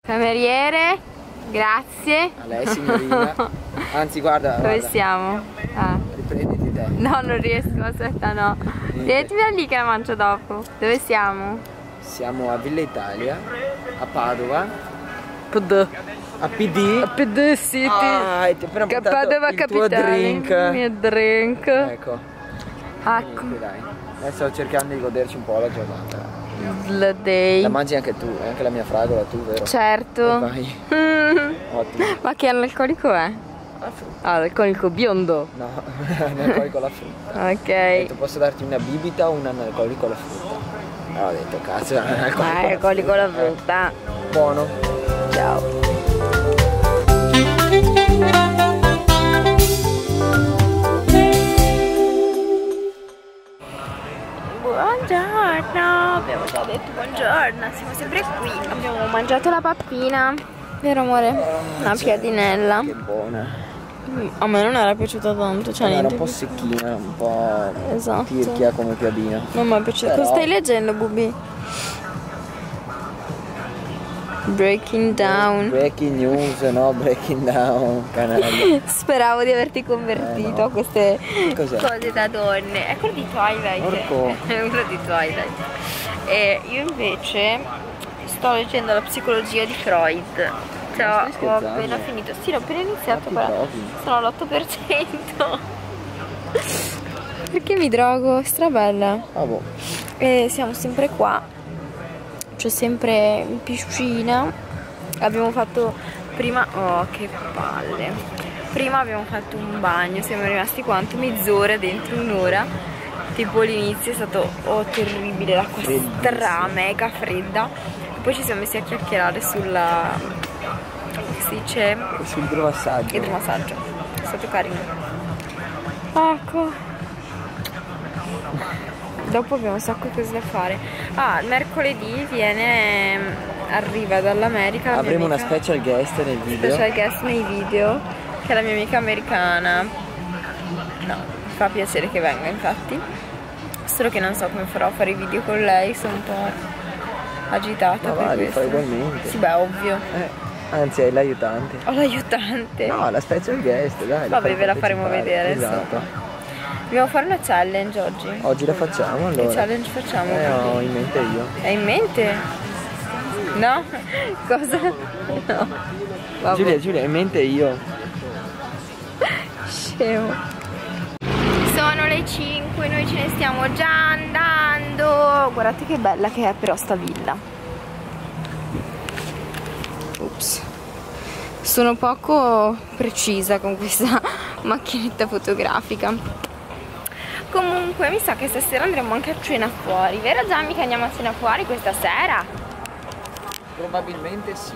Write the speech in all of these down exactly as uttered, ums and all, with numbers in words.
Cameriere, grazie. A lei signorina. Anzi guarda. Dove guarda. siamo? Ah. Riprenditi te. No, non riesco, aspetta, no. Tieniti lì che la mangio dopo. Dove siamo? Siamo a Villa Italia, a Padova. P D. A P D? A P D City. Ah, ti ho appena che portato Padova il capitale. tuo drink. Il mio drink. Ecco. Ecco. Niente, dai. Adesso sto cercando di goderci un po' la giornata. La day. La mangi anche tu, anche la mia fragola tu, vero? Certo. Vai. Mm. Ottimo. Ma che analcolico è? La frutta. Ah, alcolico biondo. No, analcolico alla frutta. Ok. Ho detto, posso darti una bibita o un analcolico alla frutta? Allora, ho detto, cazzo, un analcolico Ah, alla alcolico frutta. alla frutta. Buono. Ciao. Buongiorno, abbiamo già detto buongiorno, siamo sempre qui. Abbiamo mangiato la pappina, vero amore? Una piadinella. Che buona. A me non era piaciuta tanto, cioè Era niente. un po' secchina, un po' Esatto. tirchia come piadina. Non mi è piaciuta. Però- Cosa stai leggendo, Bubi? Breaking down. Breaking news, no? Breaking down, canale. Speravo di averti convertito Eh, no. a queste Cos'è? cose da donne. È quello di Twilight. Porco. È quello di Twilight. E io invece sto leggendo la psicologia di Freud. Cioè, Ma stai ho scherzando? appena finito. Sì, l'ho appena iniziato, Ma ti però drogi? sono all'otto per cento. Perché mi drogo? Strabella. Ah boh. E siamo sempre qua. C'è sempre in piscina. Abbiamo fatto prima. Oh, che palle! Prima abbiamo fatto un bagno. Siamo rimasti quanto? Mezz'ora dentro, un'ora. Tipo l'inizio è stato oh, terribile. L'acqua stra mega fredda. Poi ci siamo messi a chiacchierare sulla. Come si dice? Sul idromassaggio. Idromassaggio. È stato carino. Ecco. Dopo abbiamo un sacco di cose da fare. Ah, mercoledì viene. Arriva dall'America. la mia Avremo una amica- special guest nel video. special guest nei video. Che è la mia amica americana. No, mi fa piacere che venga, infatti. Solo che non so come farò a fare i video con lei. Sono un po' agitata. Ma per va, li questo. fai ugualmente. Sì, beh, ovvio. Eh, anzi, hai l'aiutante. Ho l'aiutante. No, la special guest, dai. Vabbè, fai ve la faremo partecipare. vedere. Esatto. Dobbiamo fare una challenge oggi. Oggi la facciamo Che allora. challenge facciamo? Eh, ho in mente io. È in mente? No? Cosa? No. Vabbè. Giulia, Giulia, in mente io. Scemo. Sono le cinque, noi ce ne stiamo già andando. Guardate che bella che è però sta villa. Ops. Sono poco precisa con questa macchinetta fotografica. Comunque mi sa che stasera andremo anche a cena fuori. Vero Gianni che andiamo a cena fuori questa sera? Probabilmente sì.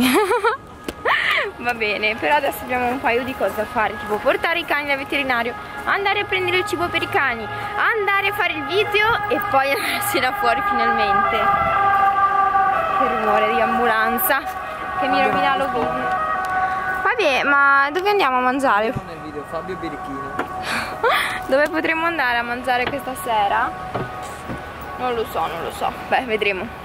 Va bene, però adesso abbiamo un paio di cose da fare, tipo portare i cani al veterinario, andare a prendere il cibo per i cani, andare a fare il video e poi andare a cena fuori finalmente. Che rumore di ambulanza che mi rovina lo video. Vabbè, ma dove andiamo a mangiare? Nel video Fabio Birichino. Dove potremmo andare a mangiare questa sera? Non lo so, non lo so. Beh, vedremo.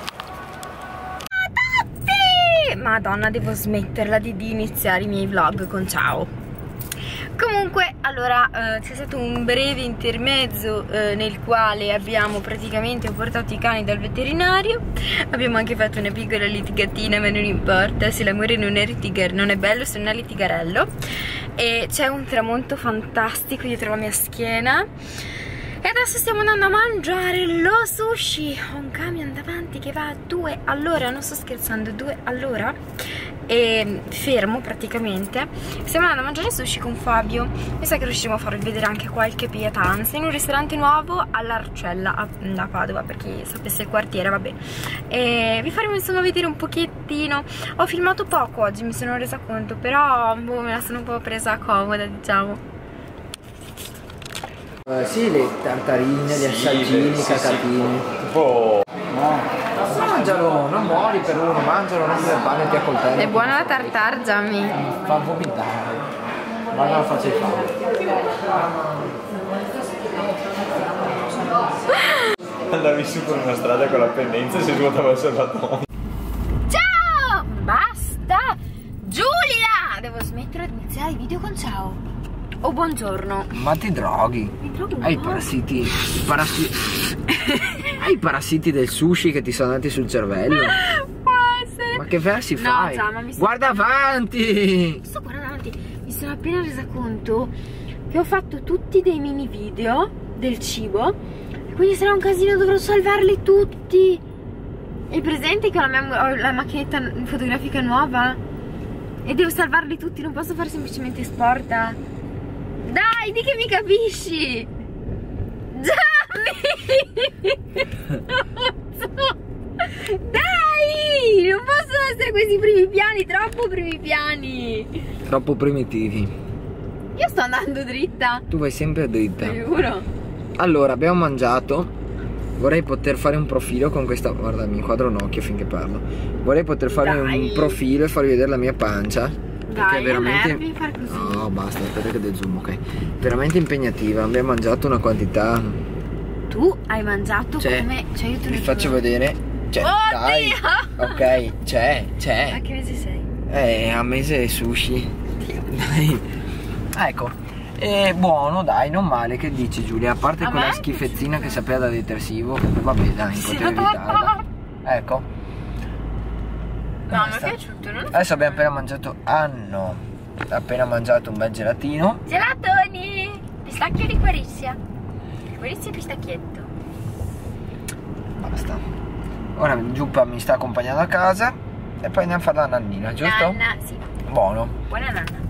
Madonna, devo smetterla di, di iniziare i miei vlog con ciao. Comunque, allora, eh, c'è stato un breve intermezzo eh, nel quale abbiamo praticamente portato i cani dal veterinario. Abbiamo anche fatto una piccola litigatina, ma non importa, se l'amore non è litigar, non è bello se non è litigarello. E c'è un tramonto fantastico dietro la mia schiena. E adesso stiamo andando a mangiare lo sushi. Ho un camion davanti che va a due all'ora, non sto scherzando, due all'ora. E fermo praticamente. Stiamo andando a mangiare sushi con Fabio. Mi sa che riusciremo a farvi vedere anche qualche pietanza in un ristorante nuovo all'Arcella a, a Padova, per chi sapesse il quartiere, vabbè. E vi faremo insomma vedere un pochettino. Ho filmato poco oggi, mi sono resa conto, però boh, me la sono un po' presa comoda, diciamo. Uh, sì, le tartarine, gli assaggini, i cacatini. Tipo. No. Mangialo, non muori per uno, mangialo, non per pane ti a coltello. È buona la tartar, Gianni. Fa vomitare. Guarda la faccia di Fabio. Andavi su per una strada con la pendenza e si svuotava il serbatoio. Ciao! video con ciao o buongiorno. Ma ti droghi? Mi drogo un Hai i po'. parassiti. i parassiti. Hai i parassiti del sushi che ti sono andati sul cervello? Può essere. Ma che versi No, fai? già, ma mi sto- Guarda avanti! Sto guardando avanti. Mi sono appena resa conto che ho fatto tutti dei mini video del cibo, quindi sarà un casino, dovrò salvarli tutti. Hai presente che ho la, mia, ho la macchinetta fotografica nuova e devo salvarli tutti, non posso fare semplicemente esporta. Dai, di che mi capisci? Gianni! Dai, non possono essere questi primi piani, troppo primi piani. Troppo primitivi. Io sto andando dritta. Tu vai sempre dritta. Giuro. Allora, abbiamo mangiato. Vorrei poter fare un profilo con questa. Guarda, mi inquadro un occhio finché parlo. Vorrei poter fare Dai. un profilo e farvi vedere la mia pancia. Perché Dai, è veramente. devi fare così. No, basta, aspetta che del zoom, ok. Veramente impegnativa. Abbiamo mangiato una quantità. Tu hai mangiato C'è. come. Cioè, io te lo Vi faccio giuro. vedere. Cioè, dai. Oddio! Ok, c'è, A c'è. che mese sei? Eh, a mese sushi. Dai. Ecco. È buono, dai, non male, che dici Giulia? A parte A quella me è schifezzina piaciuto. che sapeva da detersivo, vabbè dai, Sì, potevi ma- evitarla. Ecco. No, mi è Basta. piaciuto, non Adesso abbiamo appena mangiato. Ah no. Appena mangiato un bel gelatino. Gelatoni! Pistacchio di Quarizia. Quarizia e pistacchietto. Basta. Ora Giuppa mi sta accompagnando a casa e poi andiamo a fare la nannina, giusto? Nanna, sì. Buono. Buona nanna.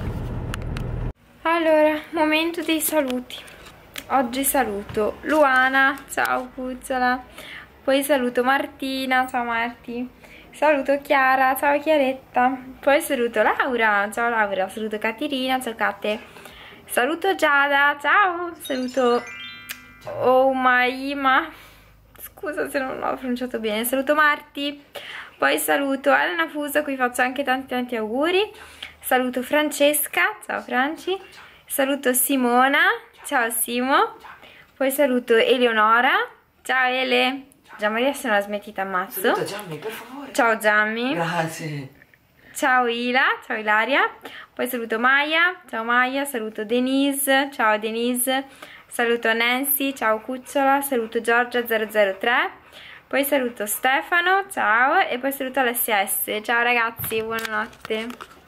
Allora, momento dei saluti. Oggi saluto Luana, ciao Cucciola. Poi saluto Martina, ciao Marti. Saluto Chiara, ciao Chiaretta. Poi saluto Laura, ciao Laura. Saluto Caterina, ciao Cate. Saluto Giada, ciao. Saluto Omaima. Scusa se non l'ho pronunciato bene. Saluto Marti. Poi saluto Elena Fuso, a cui faccio anche tanti tanti auguri. Saluto Francesca, ciao Franci. Saluto Simona, ciao Simo. Poi saluto Eleonora, ciao Ele. Già Maria se non la smettita ammazzo. Saluta Gianni, per favore. Ciao Gianni. Grazie. Ciao Ila, ciao Ilaria. Poi saluto Maya, ciao Maya. Saluto Denise, ciao Denise. Saluto Nancy, ciao Cucciola. Saluto Giorgia zero zero tre. Poi saluto Stefano, ciao. E poi saluto Alessia S. Ciao ragazzi, buonanotte.